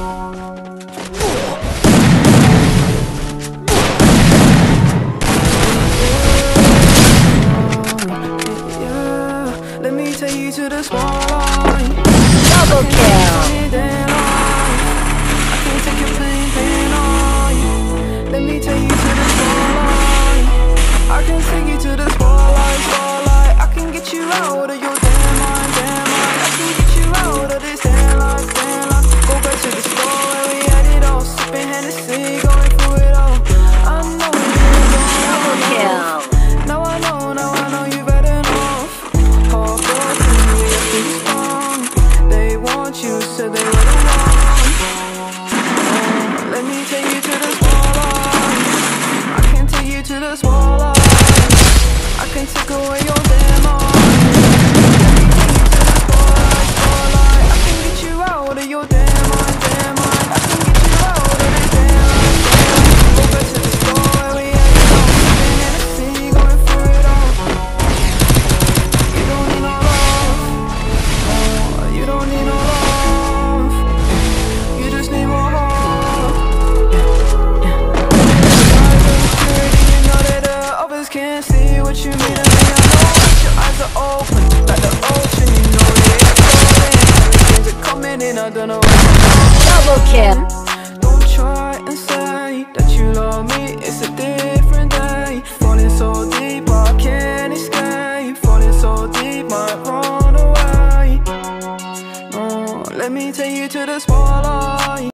Let me take you to the spotlight. Double kill. I can take your pain on you. Let me take you to the spotlight. I can take you to the spotlight. I can get you out of your damn mind. I can get you out of this damn life. Go back to the store where we had it all, sipping Hennessy, going through it all. I know you're gone. Double kill. Now I know you've had enough. Heartbroken, we're too strong. They want you, so they were the one. Let me take you to the spotlight. I can take you to the spotlight. I can take away your damn mind. Let me take you to the spotlight. I can get you out of your damn mind. I can get you out of this damn life. Go back to the store where we had it all, sipping Hennessy, going through it all. You don't need no love. You don't need no love. You just need more heart. You know that the others can't see what you mean to me. I know that your eyes are open like the ocean. You know it exploding. Everything's are coming in. I don't know what. Double kill. Don't try and say that you love me. It's a different day. Falling so